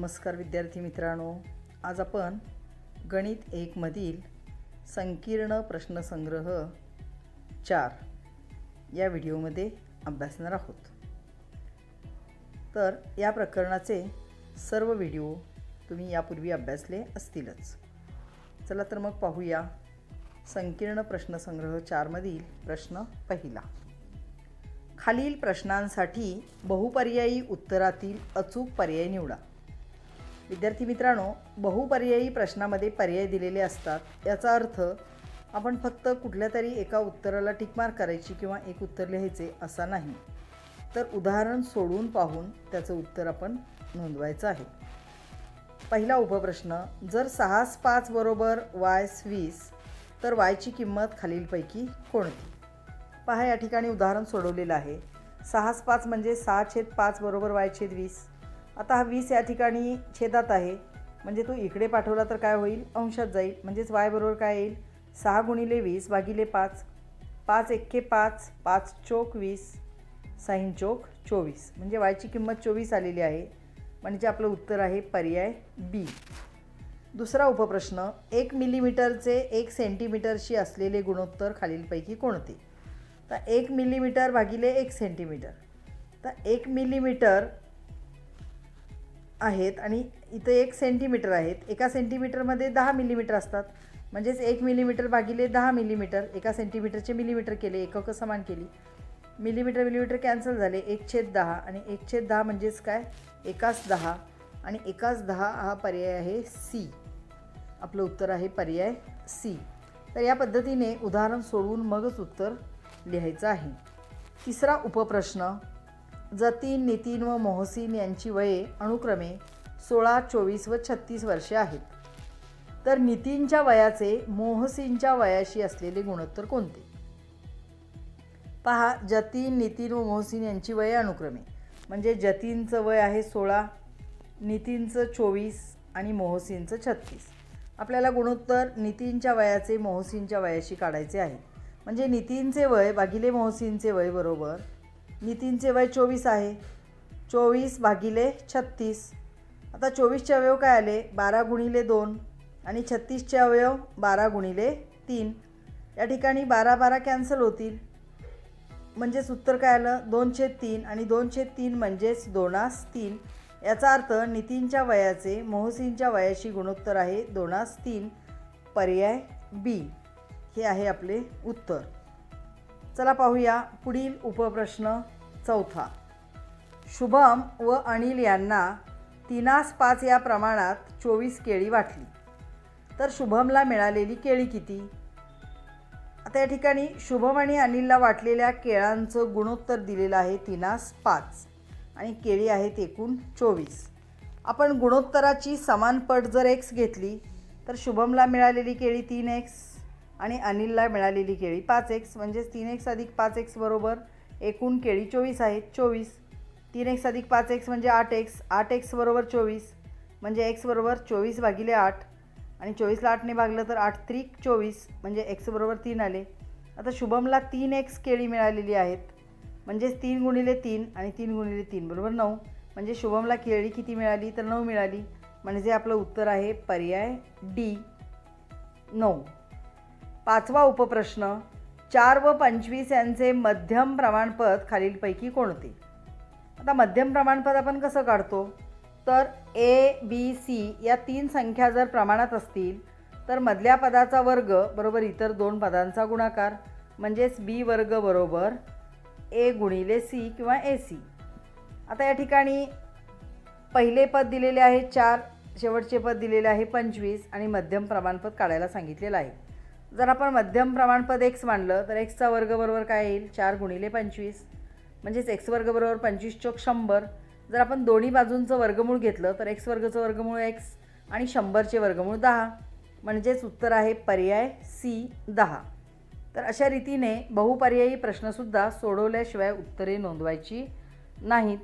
नमस्कार विद्यार्थी मित्रांनो, आज आपण गणित 1 मधील संकीर्ण प्रश्नसंग्रह 4 या व्हिडिओमध्ये अभ्यासणार आहोत। तर या प्रकरणाचे सर्व व्हिडिओ तुम्ही यापूर्वी अभ्यासले असतीलच। चला तर मग पाहूया संकीर्ण प्रश्नसंग्रह 4 मधील प्रश्न पहिला। खालील प्रश्नांसाठी बहुपर्यायी उत्तरातील अचूक पर्याय निवडा। विद्यार्थी मित्रांनो, बहुपर्यायी प्रश्नामध्ये पर्याय दिलेले असतात। याचा अर्थ आपण फक्त कुठल्या तरी एका उत्तराला टिक मार्क करायची किंवा एक उत्तर लिहायचे असा नाही, तर उदाहरण सोडून पाहून त्याचं उत्तर आपण नोंदवायचं आहे। पहिला उपप्रश्न, जर 6 5 बरोबर y 20 तर y ची किंमत खालीलपैकी कोणती? पहा, या ठिकाणी उदाहरण सोडवलेलं आहे। 6 5 म्हणजे 6/5 बरोबर y/20। आता हा 20 या ठिकाणी छेदात आहे, म्हणजे तो इकडे पाठवला तर काय होईल, अंशात जाईल। म्हणजेच y बरोबर काय येईल, 6 × 20 / 5, 5 × 5, 5 × 20, 6 × 24, म्हणजे y ची किंमत 24 आलेली आहे। म्हणजे आपलं उत्तर आहे पर्याय बी। दुसरा उपप्रश्न, 1 मिलीमीटरचे 1 सेंटीमीटरशी असलेले गुणोत्तर खालीलपैकी कोणते? तर 1 मिलीमीटर भागिले 1 सेंटीमीटर, तर 1 मिलीमीटर आहेत आणि इथं 1 सेंटीमीटर आहेत। एका सेंटीमीटरमध्ये 10 मिलीमीटर असतात, म्हणजेच 1 मिलीमीटर भागिले 10 मिलीमीटर, एका सेंटीमीटरचे मिलीमीटर केले, एककं समान केली, मिलीमीटर मिलीमीटर कॅन्सल झाले, 1/10 आणि 1/10 म्हणजेच काय, 1/10 आणि 1/10 हा पर्याय आहे सी। आपलं उत्तर आहे पर्याय सी। तर या पद्धतीने उदाहरण सोडवून मगच उत्तर लिहायचं आहे। तिसरा उपप्रश्न, जतीन, नितीन व मोहसिन यांची वये अनुक्रमे 16, 24 व 36 वर्षे आहेत। तर नितीनच्या वयाचे मोहसिनच्या वयाशी असलेले गुणोत्तर कोणते? पहा, जतीन, नितीन व मोहसिन यांची वये अनुक्रमे, म्हणजे जतीनचं वय आहे 16, नितीनचं 24 आणि मोहसिनचं 36। आपल्याला गुणोत्तर नितीनच्या वयाचे मोहसिनच्या वयाशी काढायचे आहे। म्हणजे नितीनचे वय भागिले मोहसिनचे वय बरोबर, नितीनचे वय 24 आहे, 24 भागिले 36। आता 24चे अवयव काय आले, 12 × 2 आणि 36चे अवयव 12 × 3। या ठिकाणी 12 12 कॅन्सल होतील, म्हणजेच उत्तर काय आलं, 2/3 आणि 2/3 म्हणजेच 2/3। याचा अर्थ नितीनच्या वयाचे मोहसिनच्या वयाशी गुणोत्तर आहे 2/3, पर्याय बी हे आहे आपले उत्तर। चला पाहूया पुढील उपप्रश्न चौथा। शुभम व अनिल यांना 3/5 या प्रमाणात 24 केळी वाटली, तर शुभमला मिळालेली केळी किती? आता या ठिकाणी शुभम आणि अनिलला वाटलेल्या केळांचं गुणोत्तर दिलेलं आहे 3/5 आणि केळी आहेत एकूण 24। आपण गुणोत्तराची समान पट जर x घेतली तर शुभमला मिळालेली केळी 3x आणि अनिलला मिळालेली केळी 5x, म्हणजेच 3x + 5x बरोबर एकूण केळी 24 आहेत, 24। 3x + 5x म्हणजे 8x, 8x बरोबर 24, म्हणजे x बरोबर 24/8 आणि 24ला 8ने भागलं तर 8 × 3 = 24, म्हणजे x बरोबर 3 आले। आता शुभमला 3x केळी मिळालेली आहेत, म्हणजेच 3 × 3 आणि 3 × 3 बरोबर 9, म्हणजे शुभमला केळी किती मिळाली, तर 9 मिळाली। म्हणजे आपलं उत्तर आहे पर्याय डी 9। पाचवा उपप्रश्न, 4 व 25 यांचे मध्यम प्रमाणपद खालीलपैकी कोणते? आता मध्यम प्रमाणपद आपण कसं काढतो, तर a b c या 3 संख्या जर प्रमाणात असतील तर मधल्या पदाचा वर्ग बरोबर इतर 2 पदांचा गुणाकार, म्हणजेच b वर्ग बरोबर a × c किंवा ac। आता या ठिकाणी पहिले पद दिलेले आहे 4, शेवटचे पद दिलेले आहे 25 आणि मध्यम प्रमाणपद काढायला सांगितलेलं आहे। जर आपण मध्यम प्रमाणपद x मानलं तर x चा वर्ग बरोबर काय येईल, 4 × 25, म्हणजेच x वर्ग बरोबर 25 × 100। जर आपण दोन्ही बाजूंचं वर्गमूळ घेतलं तर x वर्गचं वर्गमूळ x आणि 100चे वर्गमूळ 10, म्हणजेच उत्तर आहे पर्याय सी 10। तर अशा रीतीने बहुपर्यायी प्रश्नसुद्धा सोडवल्याशिवाय उत्तरे नोंदवायची नाहीत।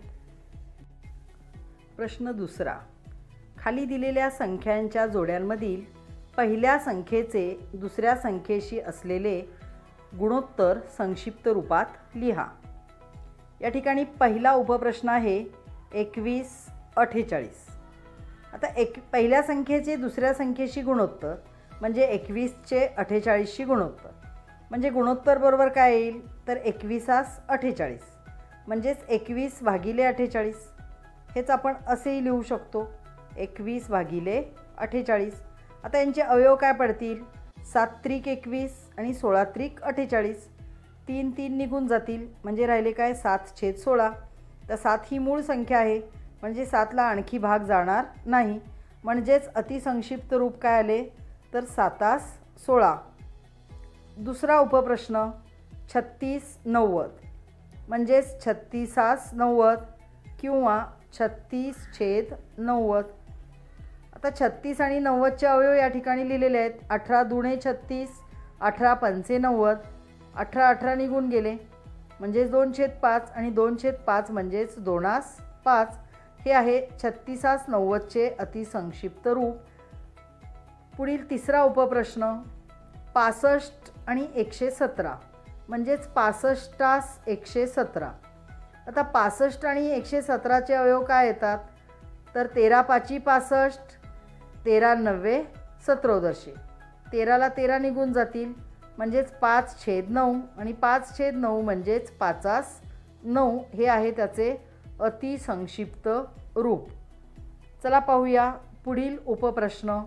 प्रश्न दुसरा, खाली दिलेल्या संख्यांच्या जोड्यांमधील पहिल्या संख्येचे दुसऱ्या संख्येशी असलेले गुणोत्तर संक्षिप्त रूपात लिहा। या ठिकाणी पहिला उपप्रश्न आहे 21 48। आता पहिल्या संख्येचे दुसऱ्या संख्येशी गुणोत्तर म्हणजे 21चे 48शी गुणोत्तर. म्हणजे गुणोत्तर बरोबर काय येईल तर 21 48, म्हणजेच 21 भागिले 48. हेच आपण असेही लिहू शकतो 21 भागिले 48. आता यांचे अवयव काय पडतील 7 त्रिक 21 आणि 16 त्रिक 48. 3 3 निघून जातील म्हणजे राहिले काय 7/16. तर 7 ही मूळ संख्या आहे म्हणजे 7ला आणखी भाग जाणार नाही. म्हणजेच अतिसंक्षिप्त रूप काय आले तर 7/16. दुसरा उपप्रश्न 36/90 म्हणजेच 36/90 किंवा 36/90. आता 36 आणि 90चे अवयव या ठिकाणी लिहिलेले आहेत. 18 दुणे 36, 18 पंचे 90, 18 18 निघून गेले म्हणजेच 2/5 आणि 2/5 म्हणजेच 2/5. हे आहे 36/90चे अतिसंक्षिप्त रूप. पुढील तिसरा उपप्रश्न 65 आणि 117 म्हणजेच 65/117. आता 65 आणि 117चे अवयव काय येतात तर 13 पाची 65, 13 नव्वे 17. 13ला 13 निघून जातील म्हणजेच 5/9 आणि 5/9 म्हणजेच 5/9. हे आहे त्याचे अतिसंक्षिप्त रूप. चला पाहूया पुढील उपप्रश्न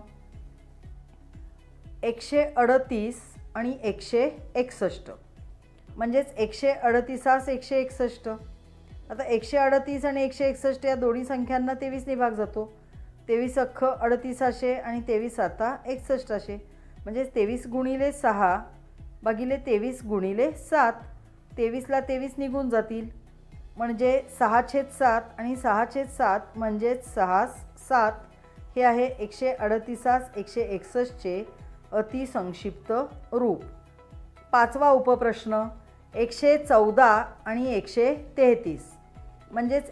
138 आणि 161 म्हणजेच 138/161. आता 138 आणि 161 या दोन्ही संख्यांना 23ने भाग जातो. 23 अख्खं 38 आणि 23 आता 61. म्हणजे 23 गुणिले 6 भागिले 23 गुणिले 7. 23ला 23 निघून जातील म्हणजे 6/7 आणि 6/7 म्हणजेच 6/7. हे आहे 138/161चे अतिसंक्षिप्त रूप. पाचवा उपप्रश्न 114 आणि 133 म्हणजेच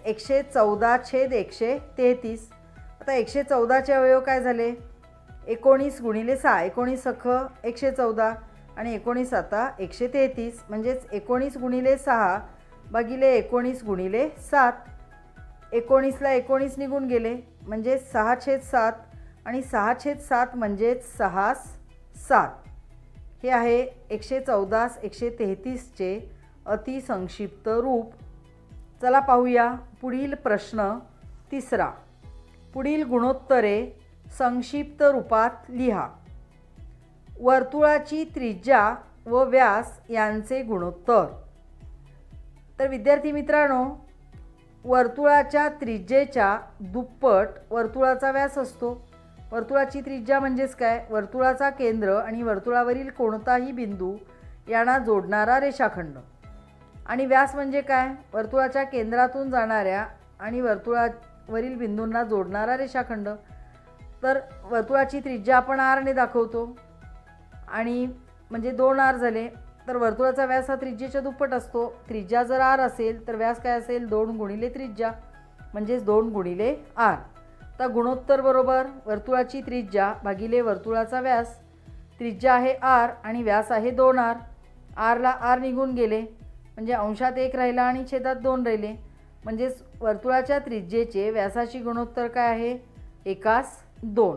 114/133. आता 114चे अवयव काय झाले 19 गुणिले 6, 19 अख्खं 114 आणि 19 आता 133 म्हणजेच 19 गुणिले 6 भागिले 19 गुणिले 7. 19ला 19 निघून गेले म्हणजे 6/7 आणि 6/7 म्हणजेच 6/7. हे आहे 114/133चे अतिसंक्षिप्त रूप. चला पाहूया पुढील प्रश्न तिसरा. पुढील गुणोत्तरे संक्षिप्त रूपात लिहा. वर्तुळाची त्रिज्या व व्यास यांचे गुणोत्तर. तर विद्यार्थी मित्रांनो, वर्तुळाच्या त्रिज्येच्या दुप्पट वर्तुळाचा व्यास असतो. वर्तुळाची त्रिज्या म्हणजेच काय वर्तुळाचा केंद्र आणि वर्तुळावरील कोणताही बिंदू यांना जोडणारा रेषाखंड. आणि व्यास म्हणजे काय वर्तुळाच्या केंद्रातून जाणाऱ्या आणि वर्तुळावरील बिंदूंना जोडणारा रेषाखंड. तर वर्तुळाची त्रिज्या आपण आरने दाखवतो आणि म्हणजे 2 आर झाले. तर वर्तुळाचा व्यास हा त्रिज्येच्या दुप्पट असतो. त्रिज्या जर आर असेल तर व्यास काय असेल 2 गुणिले त्रिज्या म्हणजेच 2 गुणिले आर. तर गुणोत्तर बरोबर वर्तुळाची त्रिज्या भागिले वर्तुळाचा व्यास. त्रिज्या आहे आर आणि व्यास आहे 2r. आरला आर निघून गेले म्हणजे अंशात 1 राहिला आणि छेदात 2 राहिले म्हणजेच वर्तुळाच्या त्रिज्येचे व्यासाची गुणोत्तर काय आहे 1/2.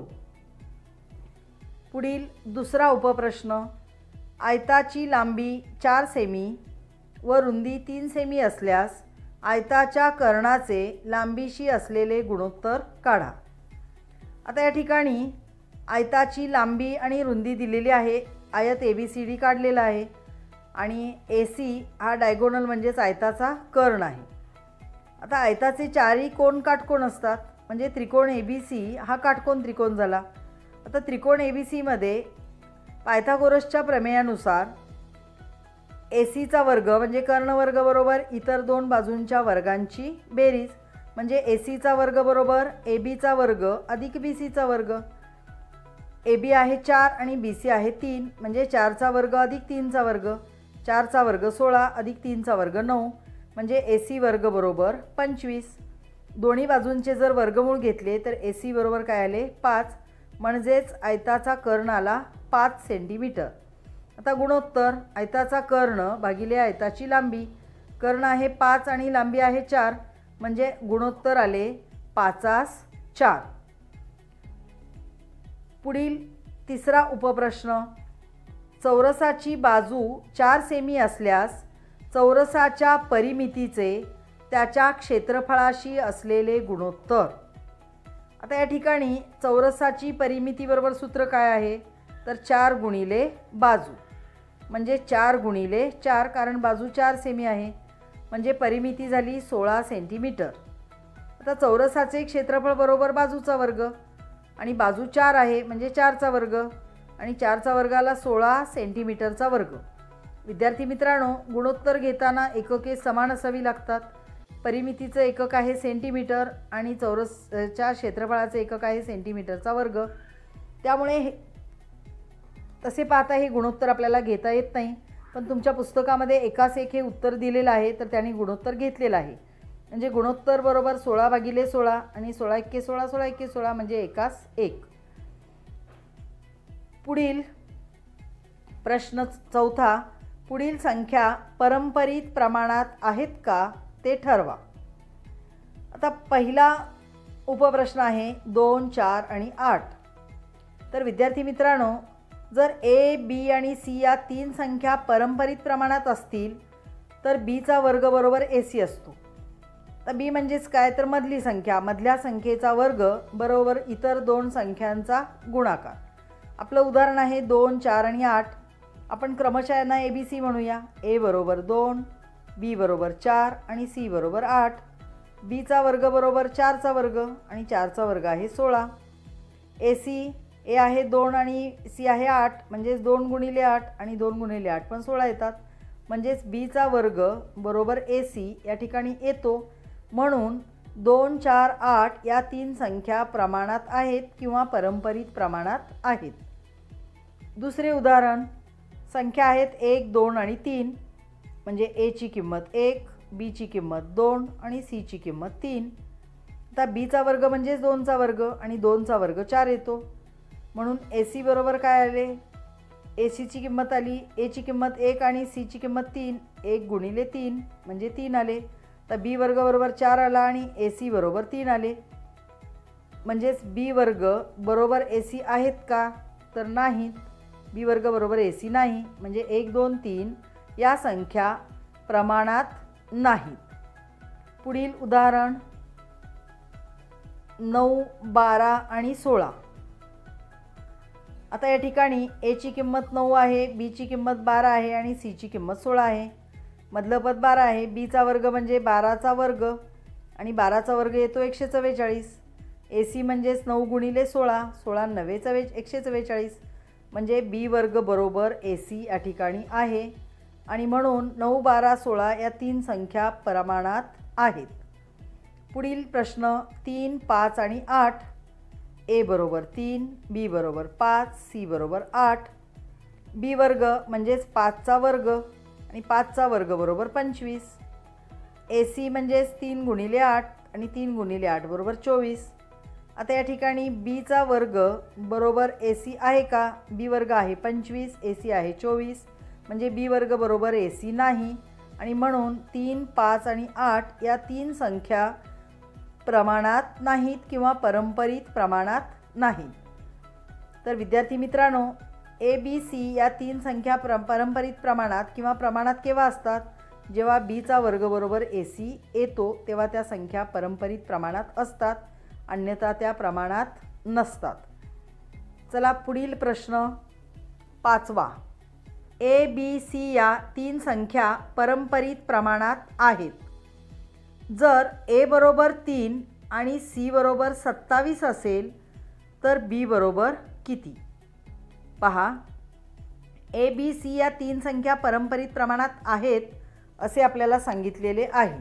पुढील दुसरा उपप्रश्न. आयताची लांबी 4 सेमी व रुंदी 3 सेमी असल्यास आयताच्या कर्णाचे लांबीशी असलेले गुणोत्तर काढा. आता या ठिकाणी आयताची लांबी आणि रुंदी दिलेली आहे. आयत ABCD काढलेला आहे आणि AC हा डायगोनल म्हणजेच आयताचा कर्ण आहे. आता आयताचे चारही कोन काटकोन असतात म्हणजे त्रिकोण ABC हा काटकोन त्रिकोण झाला. आता त्रिकोण ABCमध्ये पायथागोरसच्या प्रमेयानुसार ACचा वर्ग म्हणजे कर्णवर्ग बरोबर इतर 2 बाजूंच्या वर्गांची बेरीज म्हणजे ACचा वर्ग बरोबर ABचा वर्ग अधिक BCचा वर्ग. AB आहे 4 आणि BC आहे 3 म्हणजे 4चा वर्ग अधिक 3चा वर्ग. 4चा वर्ग 16 अधिक 3चा वर्ग 9 म्हणजे AC वर्ग बरोबर 25. दोन्ही बाजूंचे जर वर्गमूळ घेतले तर AC बरोबर काय आले 5 म्हणजेच आयताचा कर्ण आला 5 सेंटीमीटर. आता गुणोत्तर आयताचा कर्ण भागिले आयताची लांबी. कर्ण आहे 5 आणि लांबी आहे 4 म्हणजे गुणोत्तर आले 5/4. पुढील तिसरा उपप्रश्न, चौरसाची बाजू 4 सेमी असल्यास चौरसाच्या परिमितीचे त्याच्या क्षेत्रफळाशी असलेले गुणोत्तर. आता या ठिकाणी चौरसाची परिमिती बरोबर सूत्र काय आहे तर 4 गुणिले बाजू, म्हणजे 4 गुणिले 4, कारण बाजू 4 सेमी आहे, म्हणजे परिमिती झाली 16 सेंटीमीटर. आता चौरसाचे क्षेत्रफळ बरोबर बाजूचा वर्ग, आणि बाजू 4 आहे म्हणजे 4चा वर्ग, आणि 4चा वर्गाला 16 सेंटीमीटरचा वर्ग. विद्यार्थी मित्रांनो, गुणोत्तर घेताना एकके समान असावी लागतात. परिमितीचं एकक आहे सेंटीमीटर आणि चौरसच्या क्षेत्रफळाचं एकक आहे सेंटीमीटरचा वर्ग. त्यामुळे तसे पाहता हे गुणोत्तर आपल्याला घेता येत नाही, पण तुमच्या पुस्तकामध्ये एकास एक हे उत्तर दिलेलं आहे, तर त्यांनी गुणोत्तर घेतलेलं आहे. म्हणजे गुणोत्तर बरोबर 16/16 आणि 16 एक्के 16, 16 एक्के 16 म्हणजे एकास एक. पुढील प्रश्न चौथा, पुढील संख्या परंपरित प्रमाणात आहेत का ते ठरवा. आता पहिला उपप्रश्न आहे 2, 4 आणि 8. तर विद्यार्थी मित्रांनो, जर ए, बी आणि सी या 3 संख्या परंपरित प्रमाणात असतील तर बीचा वर्ग बरोबर AC असतो. तर बी म्हणजेच काय तर मधली संख्या, मधल्या संख्येचा वर्ग बरोबर इतर 2 संख्यांचा गुणाकार. आपलं उदाहरण आहे 2, 4 आणि 8. आपण क्रमशः यांना ABC म्हणूया. ए बरोबर 2, बी बरोबर 4 आणि सी बरोबर 8. बीचा वर्ग बरोबर 4चा वर्ग आणि 4चा वर्ग आहे 16. AC ए आहे 2 आणि सी आहे 8, म्हणजेच 2 गुणिले 8 आणि 2 गुणिले 8 पण 16 येतात, म्हणजेच बीचा वर्ग बरोबर AC या ठिकाणी येतो. म्हणून 2, 4, 8 या 3 संख्या प्रमाणात आहेत किंवा परंपरित प्रमाणात आहेत. दुसरे उदाहरण, संख्या आहेत 1, 2 आणि 3, म्हणजे एची किंमत 1, बीची किंमत 2 आणि सीची किंमत 3. आता बीचा वर्ग म्हणजेच 2चा वर्ग आणि 2चा वर्ग 4 येतो. म्हणून AC बरोबर काय आले, ACची किंमत आली, एची किंमत 1 आणि सीची किंमत 3, 1 गुणिले 3 म्हणजे 3 आले. तर बी वर्ग बरोबर 4 आला आणि AC बरोबर 3 आले, म्हणजेच बी वर्ग बरोबर AC आहेत का तर नाहीत. बी वर्ग बरोबर AC नाही, म्हणजे 1, 2, 3 या संख्या प्रमाणात नाहीत. पुढील उदाहरण 9, 12 आणि 16. आता या ठिकाणी एची किंमत 9 आहे, बीची किंमत 12 आहे आणि सीची किंमत 16 आहे. मधलं पद 12 आहे. बीचा वर्ग म्हणजे 12चा वर्ग आणि 12चा वर्ग येतो 144. AC म्हणजेच 9 गुणिले 16, 16 9 144, म्हणजे बी वर्ग बरोबर AC या ठिकाणी आहे आणि म्हणून 9, 12, 16 या 3 संख्या प्रमाणात आहेत. पुढील प्रश्न 3, 5 आणि 8. ए बरोबर 3, बी बरोबर 5, सी बरोबर 8. बी वर्ग म्हणजेच 5चा वर्ग आणि 5चा वर्ग बरोबर 25. AC म्हणजेच 3 गुणिले 8 आणि 3 गुणिले 8 बरोबर 24. आता या ठिकाणी बीचा वर्ग बरोबर AC आहे का, बी वर्ग आहे 25, AC आहे 24, म्हणजे बी वर्ग बरोबर AC नाही आणि म्हणून 3, 5 आणि 8 या 3 संख्या प्रमाणात नाहीत किंवा परंपरित प्रमाणात नाहीत. तर विद्यार्थी मित्रांनो, ABC या 3 संख्या परंपरित प्रमाणात किंवा प्रमाणात केव्हा असतात, जेव्हा बीचा वर्ग बरोबर AC येतो तेव्हा त्या संख्या परंपरित प्रमाणात असतात, अन्यथा त्या प्रमाणात नसतात. चला पुढील प्रश्न 5वा. ABC या 3 संख्या परंपरित प्रमाणात आहेत. जर A बरोबर 3 आणि C बरोबर 27 असेल तर B बरोबर किती. पहा, ABC या 3 संख्या परंपरित प्रमाणात आहेत असे आपल्याला सांगितलेले आहे.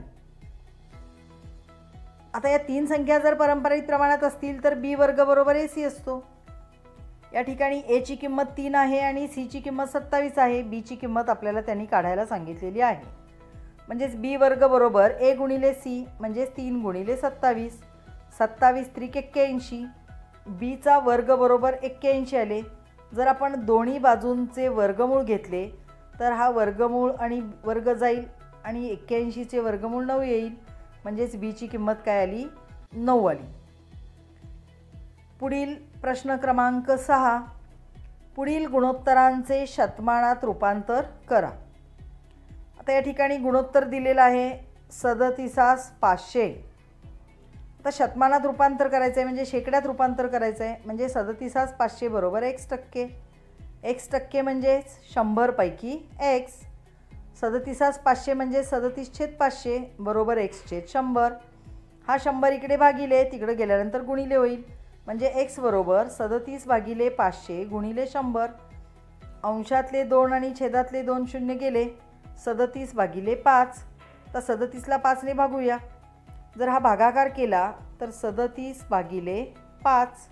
आता या 3 संख्या जर परंपरित प्रमाणात असतील तर बी वर्ग बरोबर AC असतो. या ठिकाणी एची किंमत 3 आहे आणि सीची किंमत 27 आहे. बीची किंमत आपल्याला त्यांनी काढायला सांगितलेली आहे. म्हणजेच बी वर्ग बरोबर ए गुणिले सी म्हणजेच 3 गुणिले 27, 27 त्रिक 81. बीचा वर्ग बरोबर 81 आले. जर आपण दोन्ही बाजूंचे वर्गमूळ घेतले तर हा वर्गमूळ आणि वर्ग जाईल आणि 81चे वर्गमूळ 9 येईल, म्हणजेच बीची किंमत काय आली, 9 आली. पुढील प्रश्न क्रमांक 6. पुढील गुणोत्तरांचे शतमानात रूपांतर करा. आता या ठिकाणी गुणोत्तर दिलेलं आहे 37,500. आता शतमानात रूपांतर करायचं आहे म्हणजे शेकड्यात रूपांतर करायचं आहे. म्हणजे 37,500 बरोबर x%. x% म्हणजे 100 पैकी x. 37,500 म्हणजे 37/500 बरोबर x/100. हा 100 इकडे भागिले तिकडे गेल्यानंतर गुणिले होईल. म्हणजे x बरोबर 37/500 गुणिले 100. अंशातले 2 आणि छेदातले 2 शून्य गेले. 37/5. तर 37ला 5ने भागूया. जर हा भागाकार केला तर 37/5.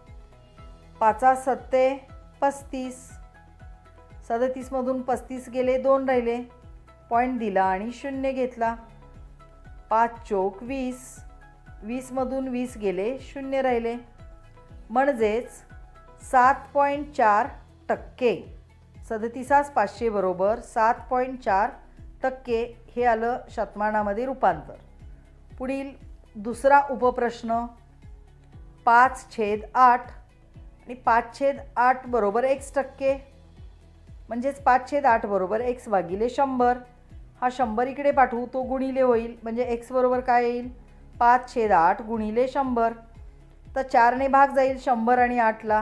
5×7 35. 37मधून 35 गेले, 2 राहिले. पॉईंट दिला आणि 0 घेतला. 5×4 20. 20मधून 20 गेले, 0 राहिले. म्हणजेच 7.4%. 37,500 बरोबर 7.4% हे आलं शतमानामध्ये रूपांतर. पुढील दुसरा उपप्रश्न 5/8 आणि 5/8 बरोबर x%. म्हणजेच 5/8 बरोबर x/100. हा 100 इकडे पाठवू तो गुणिले होईल. म्हणजे x बरोबर काय येईल 5/8 गुणिले 100. तर 4ने भाग जाईल 100 आणि 8ला.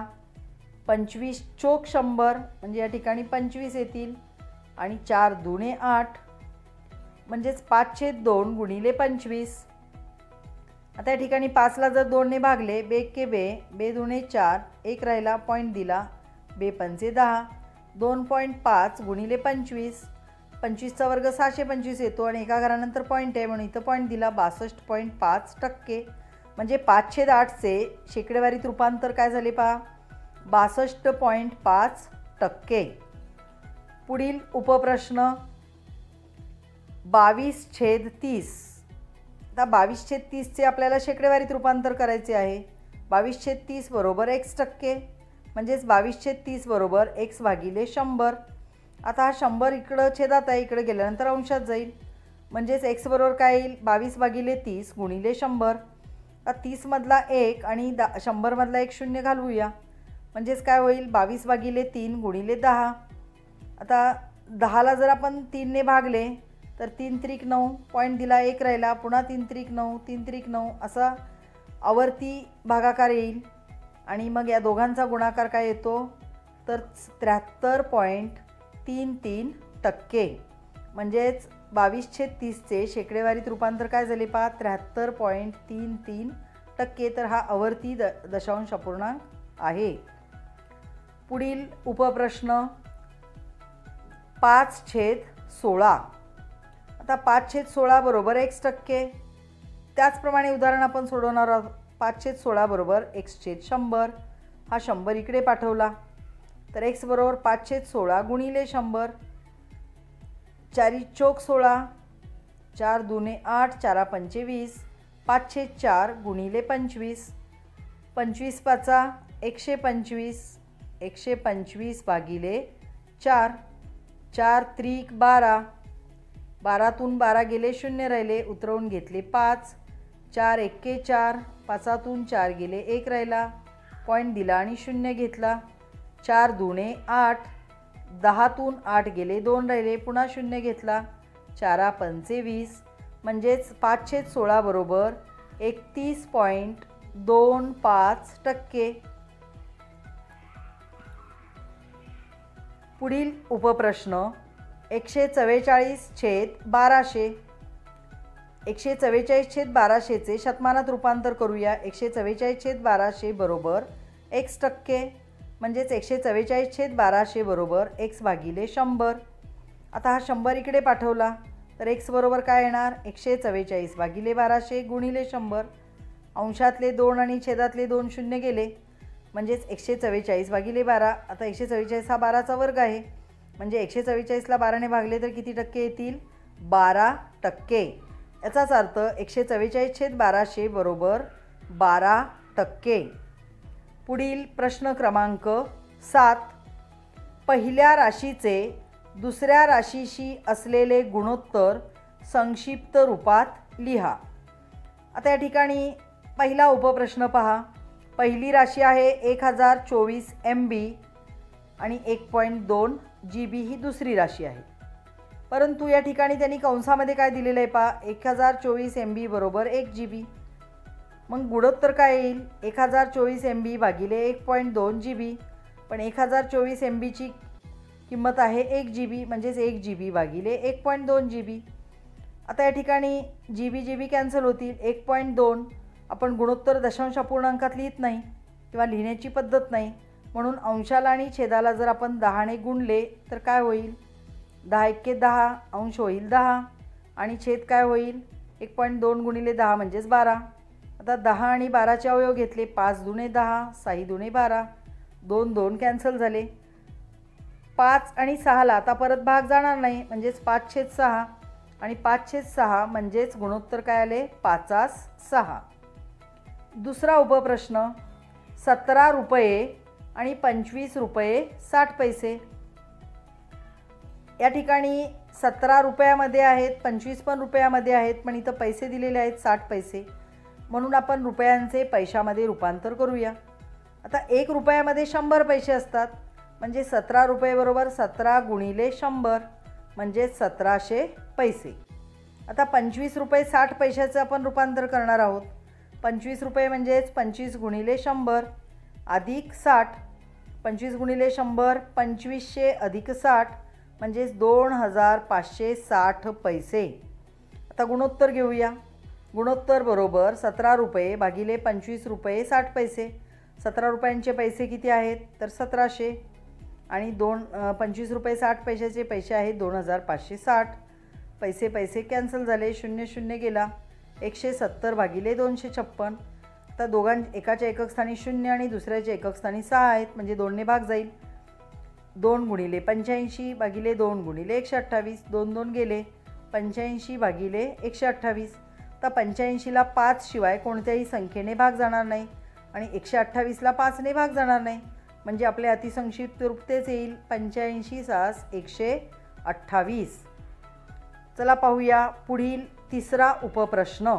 25×100 म्हणजे या ठिकाणी 25 येतील. आणि 4×2 8. म्हणजेच 5/2 गुणिले 25. आता या ठिकाणी 5ला जर 2ने भागले, 2 2 4, 1 राहिला, पॉईंट दिला, 2×5 10. 2.5 गुणिले 25. 25चा वर्ग 625 येतो आणि एका घरानंतर पॉईंट आहे म्हणून इथं पॉईंट दिला. 62.5%. म्हणजे 5/8चे शेकडेवारीत रूपांतर काय झाले पहा 62.5%. पुढील उपप्रश्न 22/30. आता 22/30चे आपल्याला शेकडेवारीत रूपांतर करायचे आहे. 22/30 बरोबर x%. म्हणजेच 22/30 बरोबर x/100. आता हा 100 इकडं छेदात आहे, इकडे गेल्यानंतर अंशात जाईल. म्हणजेच x बरोबर काय येईल 22/30 गुणिले 100. आता 30मधला 1 आणि 100मधला 1 शून्य घालवूया. म्हणजेच काय होईल 22/3 गुणिले 10. आता 10ला जर आपण 3ने भागले तर 3×3 9, पॉईंट दिला, 1 राहिला, पुन्हा 3×3 9, 3×3 9 असा आवर्ती भागाकार येईल. आणि मग या दोघांचा गुणाकार काय येतो तर 73.33%. म्हणजेच 22/30चे शेकडेवारीत रूपांतर काय झाले पहा 73.33%. तर हा आवर्ती दशांश अपूर्णांक आहे. पुढील उपप्रश्न 5/16. आता 5/16 बरोबर x%. त्याचप्रमाणे उदाहरण आपण सोडवणार आहोत. 5/16 बरोबर x/100. हा 100 इकडे पाठवला तर x बरोबर 5/16 गुणिले 100. 4×4 16. 4×2 8. 4×5 20. 5/4 गुणिले 25. 25×5 125. 125 भागिले 4. 4×3 12. 12तून 12 गेले, 0 राहिले, उतरवून घेतले 5. 4×1 4. 5तून 4 गेले, 1 राहिला, पॉईंट दिला आणि 0 घेतला. 4×2 8. 10तून 8 गेले, 2 राहिले, पुन्हा 0 घेतला. 4×5 20. म्हणजेच 5/16 बरोबर 31.25%. पुढील उपप्रश्न 144/1200. 144/1200चे शतमानात रूपांतर करूया. 144/1200 बरोबर x%. म्हणजेच 144/1200 बरोबर x/100. आता हा 100 इकडे पाठवला तर x बरोबर काय येणार 144/1200 गुणिले 100. अंशातले 2 आणि छेदातले 2 शून्य गेले. म्हणजेच 144/12. आता 144 हा 12चा वर्ग आहे. म्हणजे 144ला 12ने भागले तर किती टक्के येतील 12%. याचाच अर्थ 144/1200 बरोबर 12%. पुढील प्रश्न क्रमांक 7. पहिल्या राशीचे दुसऱ्या राशीशी असलेले गुणोत्तर संक्षिप्त रूपात लिहा. आता या ठिकाणी पहिला उपप्रश्न पहा. पहिली राशी आहे 1024 MB आणि 1.2 GB ही दुसरी राशी आहे. परंतु या ठिकाणी त्यांनी कंसामध्ये काय दिलेलं आहे पहा, 1024 MB बरोबर 1 GB. मग गुणोत्तर काय येईल, 1024 MB भागिले 1.2 GB. पण 1024 MBची किंमत आहे 1 GB, म्हणजेच 1 GB भागिले 1.2 GB. आता या ठिकाणी GB कॅन्सल होतील. 1.2 आपण गुणोत्तर दशांश अपूर्णांकात लिहित नाही किंवा लिहिण्याची पद्धत नाही, म्हणून अंशाला आणि छेदाला जर आपण 10ने गुणले तर काय होईल, 10 एके 10, अंश होईल 10 आणि छेद काय होईल, 1.2 गुणिले 10 म्हणजेच 12. आता 10 आणि 12चे अवयव घेतले, 5 दुणे 10, 6 दुणे 12, 2 2 कॅन्सल झाले. 5 आणि 6ला आता परत भाग जाणार नाही, म्हणजेच 5/6 आणि 5/6 म्हणजेच गुणोत्तर काय आले, 5/6. दुसरा उपप्रश्न, 17 रुपये आणि 25 रुपये 60 पैसे. या ठिकाणी 17 रुपयामध्ये आहेत, 25 पण रुपयामध्ये आहेत, पण इथं पैसे दिलेले आहेत 60 पैसे, म्हणून आपण रुपयांचे पैशामध्ये रूपांतर करूया. आता 1 रुपयामध्ये 100 पैसे असतात, म्हणजे 17 रुपये बरोबर 17 गुणिले 100 म्हणजे 1700 पैसे. आता 25 रुपये 60 पैशाचं आपण रूपांतर करणार आहोत. 25 रुपये म्हणजेच 25 गुणिले 100 अधिक 60, 25 गुणिले 100 2500 अधिक 60 म्हणजेच 2560 पैसे. आता गुणोत्तर घेऊया. गुणोत्तर बरोबर 17 रुपये भागिले 25 रुपये 60 पैसे. 17 रुपयांचे पैसे किती आहेत, तर 1700 आणि 25 रुपये 60 पैशाचे पैसे आहेत 2560. पैसे पैसे कॅन्सल झाले, 0 0 गेला. 170 भागिले 256. आता एकाच्या एकक स्थानी 0 आणि दुसऱ्याच्या एकक स्थानी 6 आहेत, म्हणजे 2ने भाग जाईल. 2 गुणिले 85 भागिले 2 गुणिले 128, 2 2 गेले. 85 भागिले 128. आता 85ला 5 शिवाय कोणत्याही संख्येने भाग जाणार नाही आणि 128ला 5ने भाग जाणार नाही, म्हणजे आपले अतिसंक्षिप्त रूप तेच येईल, 85 6 128. चला पाहूया पुढील तिसरा उपप्रश्न.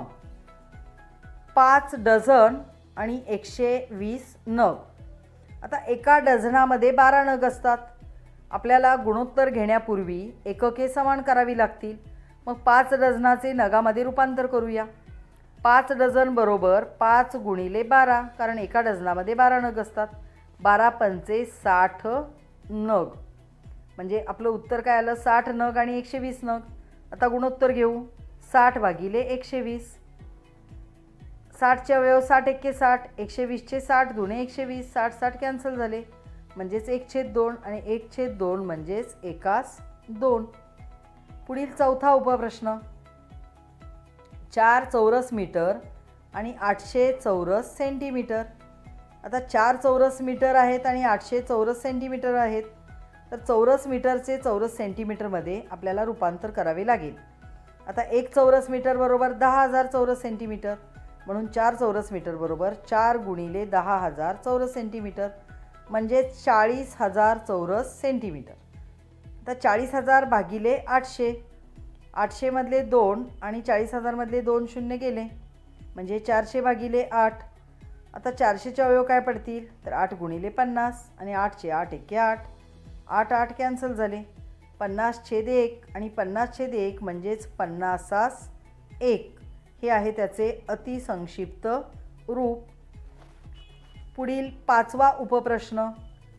5 डझन आणि 120 नग. आता एका डझनामध्ये 12 नग असतात. आपल्याला गुणोत्तर घेण्यापूर्वी एकके समान करावी लागतील. मग 5 डझनाचे नगामध्ये रूपांतर करूया. 5 डझन बरोबर 5 गुणिले 12, कारण एका डझनामध्ये 12 नग असतात. 12 पंचे 60 नग, म्हणजे आपलं उत्तर काय आलं, 60 नग आणि 120 नग. आता गुणोत्तर घेऊ. 60 भागिले 120. 60चे अवयव 60 एक्के 60, 120चे 60 दुणे 120, 60 60 कॅन्सल झाले, म्हणजेच 1/2 आणि 1/2 म्हणजेच 1/2. पुढील चौथा उपप्रश्न. 4 चौरस मीटर आणि 800 चौरस सेंटीमीटर. आता 4 चौरस मीटर आहेत आणि 800 चौरस सेंटीमीटर आहेत, तर चौरस मीटरचे चौरस सेंटीमीटरमध्ये आपल्याला रूपांतर करावे लागेल. आता 1 चौरस मीटर बरोबर 10,000 चौरस सेंटीमीटर, म्हणून 4 चौरस मीटर बरोबर 4 गुणिले 10,000 चौरस सेंटीमीटर म्हणजे 40,000 चौरस सेंटीमीटर. आता 40,000 भागिले 800, 800 मधले 2 आणि 40,000 मधले 2 शून्य गेले, म्हणजे 400 भागिले 8. आता 400चे अवयव काय पडतील, तर 8 गुणिले 50 आणि 8चे 8 एक्के 8, 8 8 कॅन्सल झाले. 50/1 आणि 50/1 म्हणजेच 50/1 हे आहे त्याचे अतिसंक्षिप्त रूप. पुढील पाचवा उपप्रश्न.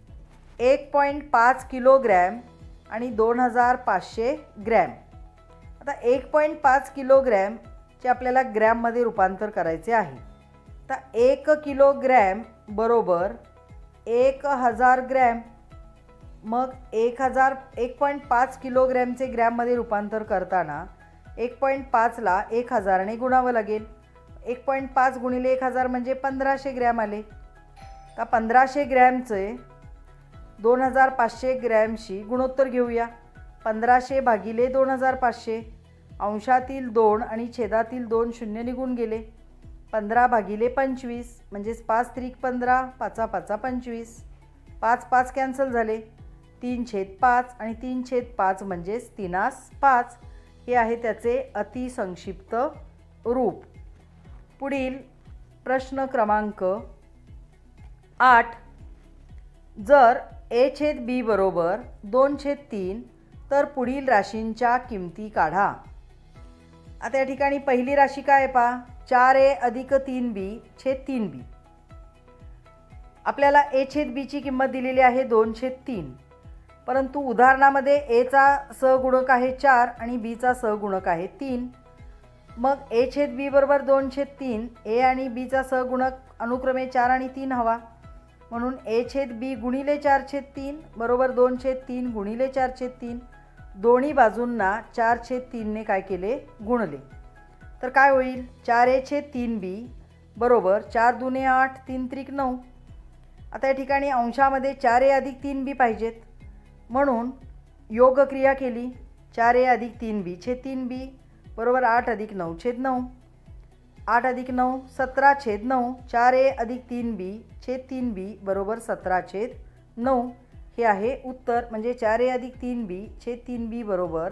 1.5 किलोग्रॅम आणि 2500 ग्रॅम. आता 1.5 किलोग्रॅमचे आपल्याला ग्रॅममध्ये रूपांतर करायचे आहे. आता 1 किलोग्रॅम बरोबर 1000 ग्रॅम. मग 1.5 किलोग्रॅमचे ग्रॅममध्ये रूपांतर करताना 1.5ला 1000ने गुणावं लागेल. 1.5 गुणिले 1000 म्हणजे 1500 ग्रॅम आले. आता 1500 ग्रॅमचे 2500 ग्रॅमशी गुणोत्तर घेऊया. 1500 भागिले 2500, अंशातील 2 आणि छेदातील 2 शून्य निघून गेले. 15 भागिले 25 म्हणजेच 5 त्रिक 15, 5 5 25, 5 5 कॅन्सल झाले. 3/5 आणि 3/5 म्हणजेच 3/5 हे आहे त्याचे अतिसंक्षिप्त रूप. पुढील प्रश्न क्रमांक 8 जर ए छेद बी बरोबर 2/3 तर पुढील राशींच्या किमती काढा। आता या ठिकाणी पहिली राशी काय आहे पहा, 4a अधिक 3b छेद 3b। आपल्याला ए छेद बीची किंमत दिलेली आहे 2/3, परंतु उदाहरणामध्ये एचा सहगुणक आहे 4 आणि बीचा सहगुणक आहे 3। मग ए छेद बी बरोबर 2/3, ए आणि बीचा सहगुणक अनुक्रमे 4 आणि 3 हवा, म्हणून ए छेद बी गुणिले 4/3 बरोबर 2/3 गुणिले 4/3। दोन्ही बाजूंना 4/3 ने काय केले, गुणले, तर काय होईल, 4a छेद 3b बरोबर 4 दुने 8 3 त्रिक 9। आता या ठिकाणी अंशामध्ये 4a अधिक 3b पाहिजेत, म्हणून योग क्रिया केली, 4a अधिक 3b छेद 3b बरोबर 8 अधिक 9 छेद 9, 8 अधिक 9 17/9, 4a अधिक 3b छेद 3b बरोबर 17/9। हे आहे उत्तर, म्हणजे 4a अधिक 3b छेद 3b बरोबर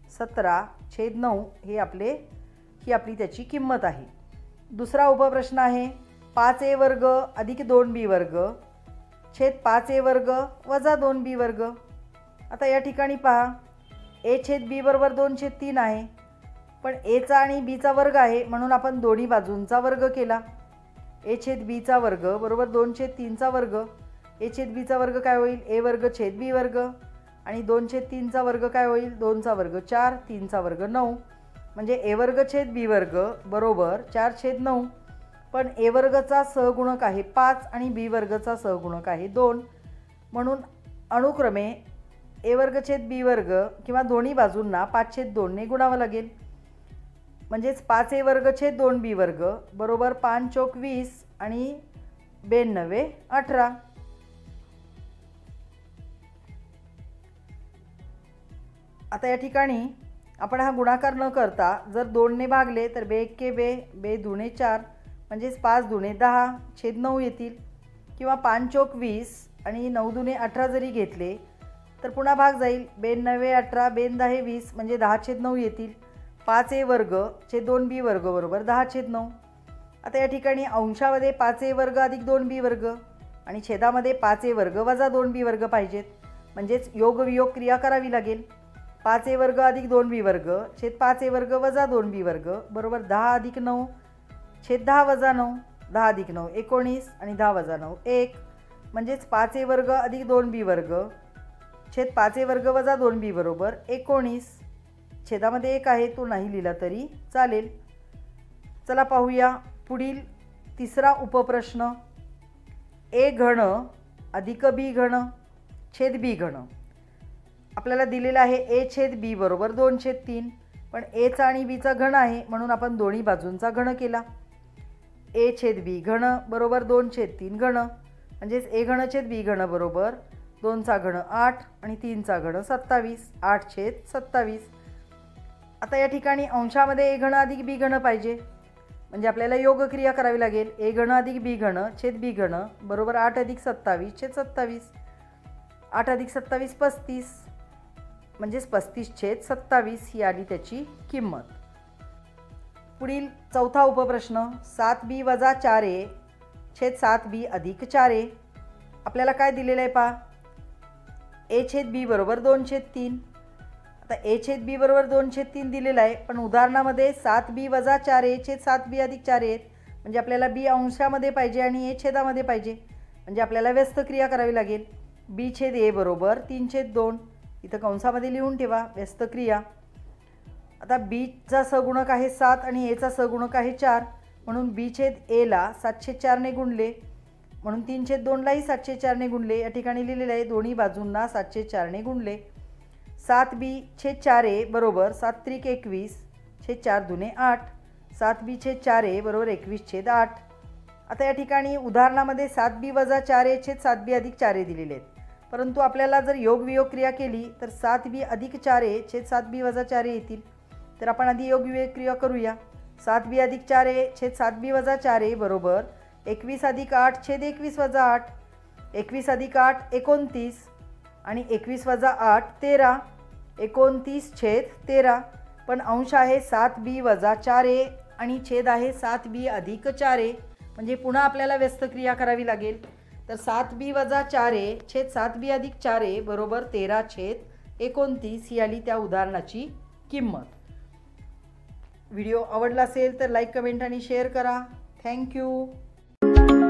17/9 ही आपली त्याची किंमत आहे। दुसरा उपप्रश्न आहे 5a वर्ग अधिक 2b वर्ग छेद 5a वर्ग वजा 2b वर्ग। आता या ठिकाणी पहा, ए छेद बी बरोबर 2/3 आहे, पण एचा आणि बीचा वर्ग आहे, म्हणून आपण दोन्ही बाजूंचा वर्ग केला। ए छेद बीचा वर्ग बरोबर 2/3चा वर्ग, ए छेद बीचा वर्ग काय होईल, ए वर्ग छेद बी वर्ग, आणि 2/3चा वर्ग काय होईल, 2चा वर्ग 4 3चा वर्ग 9, म्हणजे ए वर्ग छेद बी वर्ग बरोबर 4/9। पण ए वर्गचा सहगुणक आहे 5 आणि बी वर्गचा सहगुणक आहे 2, म्हणून अनुक्रमे ए वर्ग छेद बी वर्ग किंवा दोन्ही बाजूंना 5/2 ने गुणावं लागेल, म्हणजेच 5a वर्ग छेद 2b वर्ग बरोबर 5 चौक 20 आणि 92 18। आता या ठिकाणी आपण हा गुणाकार न करता जर 2 ने भागले तर बे एक्के बे, बे दुणे 4 म्हणजेच 5 दुणे 10 छेद 9 येतील, किंवा 5 चौक 20 आणि 9 दुणे 18 जरी घेतले तर पुन्हा भाग जाईल, 92 18 बेन 10 20 म्हणजे 10/9 येतील। 5a वर्ग छेद 2b वर्ग बरोबर 10/9। आता या ठिकाणी अंशामध्ये 5a वर्ग अधिक 2b वर्ग आणि छेदामध्ये 5a वर्ग वजा 2b वर्ग पाहिजेत, म्हणजेच योग वियोग क्रिया करावी लागेल। 5a वर्ग अधिक 2b वर्ग छेद 5a वर्ग वजा 2b वर्ग बरोबर 10 अधिक 9 छेद 10 वजा 9, 10 अधिक 9 19 आणि 10 वजा 9 1, म्हणजेच 5a वर्ग अधिक 2b वर्ग छेद 5a वर्ग वजा 2b बरोबर 19। छेदामध्ये 1 आहे, तो नाही लिहिला तरी चालेल। चला पाहूया पुढील तिसरा उपप्रश्न, ए घन अधिक बी घन छेद बी घन। आपल्याला दिलेला आहे ए छेद बी बरोबर 2/3, पण एचा आणि बीचा घन आहे, म्हणून आपण दोन्ही बाजूंचा घन केला। ए छेद बी घन बरोबर 2/3 घन, म्हणजेच ए घन छेद बी घन बरोबर 2चा घन 8 आणि 3चा घन 27 8/27। आता या ठिकाणी अंशामध्ये ए घन अधिक बी घन पाहिजे, म्हणजे आपल्याला योग क्रिया करावी लागेल। ए घन अधिक बी घन छेद बी घन बरोबर 8 अधिक 27 छेद 27, 8 अधिक 27 35, म्हणजेच 35/27 ही आली त्याची किंमत। पुढील चौथा उपप्रश्न 7b वजा 4a छेद 7b अधिक 4a। आपल्याला काय दिलेलं आहे पहा, ए छेद बी बरोबर 2/3। आता ए छेद बी बरोबर 2/3 दिलेला आहे, पण उदाहरणामध्ये 7b वजा 4a छेद 7b अधिक 4a आहेत, म्हणजे आपल्याला बी अंशामध्ये पाहिजे आणि ए छेदामध्ये पाहिजे, म्हणजे आपल्याला व्यस्त क्रिया करावी लागेल। बी छेद ए बरोबर 3/2, इथं कंसामध्ये लिहून ठेवा व्यस्त क्रिया। आता बीचा सहगुणक आहे 7 आणि एचा सहगुणक आहे 4, म्हणून बी छेद एला 7/4 ने गुणले, म्हणून 3/2लाही 7/4 ने गुणले। या ठिकाणी लिहिलेले आहे दोन्ही बाजूंना 7/4 ने गुणले। 7b छेद 4a बरोबर 7 त्रिक 21 छेद 4 दुने 8, 7b छेद 4a बरोबर 21/8। आता या ठिकाणी उदाहरणामध्ये 7b वजा 4a छेद 7b अधिक 4a दिलेले आहेत, परंतु आपल्याला जर योग वियोग क्रिया केली तर 7b अधिक 4a छेद 7b वजा 4a येतील, तर आपण आधी योग वियोग क्रिया करूया। 7b अधिक 4a छेद 7b वजा 4a बरोबर 21 अधिक 8 छेद 21 वजा 8, 21 अधिक 8 29 आणि 21 वजा 8 13, 29/13, पण अंश आहे 7b वजा 4a आणि छेद आहे 7b अधिक 4a, म्हणजे पुन्हा आपल्याला व्यस्त क्रिया करावी लागेल। तर 7b वजा 4a छेद 7b अधिक 4a बरोबर 13/29 ही आली त्या उदाहरणाची किंमत. व्हिडिओ आवडला असेल तर लाईक, कमेंट आणि शेअर करा. थँक्यू.